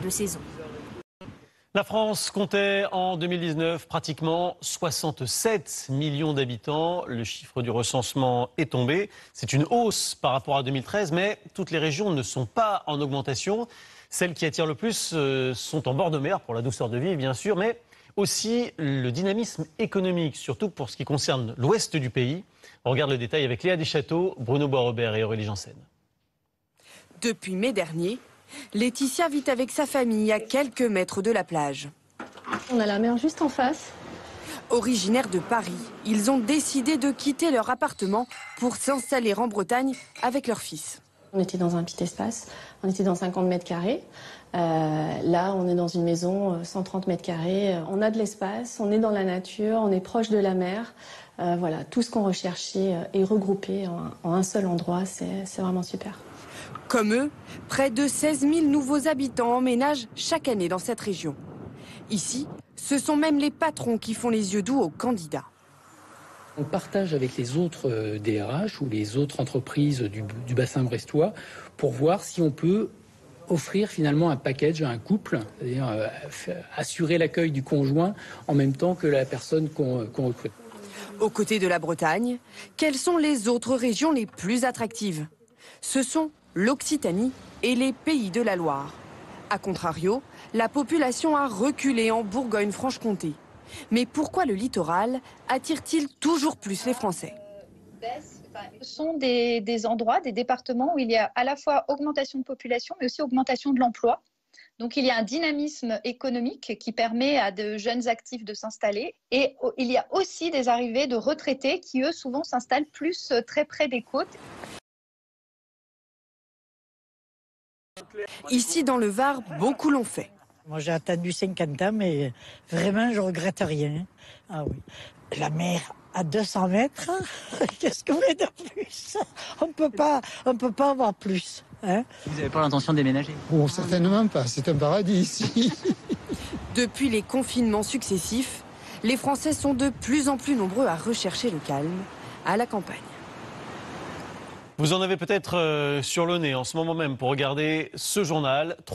saison. La France comptait en 2019 pratiquement 67 millions d'habitants. Le chiffre du recensement est tombé. C'est une hausse par rapport à 2013, mais toutes les régions ne sont pas en augmentation. Celles qui attirent le plus sont en bord de mer, pour la douceur de vie bien sûr, mais aussi le dynamisme économique, surtout pour ce qui concerne l'ouest du pays. On regarde le détail avec Léa Deschâteaux, Bruno Bois-Robert et Aurélie Janssen. Depuis mai dernier, Laetitia vit avec sa famille à quelques mètres de la plage. On a la mer juste en face. Originaires de Paris, ils ont décidé de quitter leur appartement pour s'installer en Bretagne avec leur fils. On était dans un petit espace, on était dans 50 mètres carrés. Là, on est dans une maison, 130 mètres carrés. On a de l'espace, on est dans la nature, on est proche de la mer. Voilà, tout ce qu'on recherchait est regroupé en un seul endroit, c'est vraiment super. Comme eux, près de 16 000 nouveaux habitants emménagent chaque année dans cette région. Ici, ce sont même les patrons qui font les yeux doux aux candidats. On partage avec les autres DRH ou les autres entreprises du bassin brestois pour voir si on peut offrir finalement un package à un couple, c'est-à-dire assurer l'accueil du conjoint en même temps que la personne qu'on recrute. Aux côtés de la Bretagne, quelles sont les autres régions les plus attractives? Ce sont l'Occitanie et les Pays de la Loire. A contrario, la population a reculé en Bourgogne-Franche-Comté. Mais pourquoi le littoral attire-t-il toujours plus les Français? Ce sont des endroits, des départements où il y a à la fois augmentation de population, mais aussi augmentation de l'emploi. Donc il y a un dynamisme économique qui permet à de jeunes actifs de s'installer. Et il y a aussi des arrivées de retraités qui, eux, souvent s'installent plus très près des côtes. Ici, dans le Var, beaucoup l'ont fait. Moi, j'ai attendu 50 ans, mais vraiment, je regrette rien. Ah oui. La mer à 200 mètres, qu'est-ce qu'on met de plus? On peut pas avoir plus. Hein? Vous n'avez pas l'intention de déménager? Bon, certainement pas. C'est un paradis ici. Depuis les confinements successifs, les Français sont de plus en plus nombreux à rechercher le calme à la campagne. Vous en avez peut-être sur le nez en ce moment même pour regarder ce journal.